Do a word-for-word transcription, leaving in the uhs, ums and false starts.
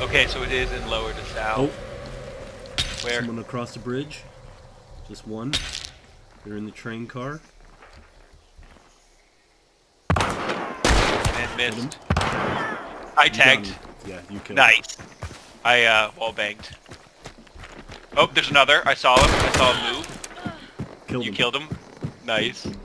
Okay, so it is in lower to south. Oh. Where? Someone across the bridge. Just one. They're in the train car. And missed. I You tagged. got him. Yeah, you killed him. Nice. I uh, wall banged. Oh, there's another. I saw him. I saw him move. Killed You him. killed him. Nice.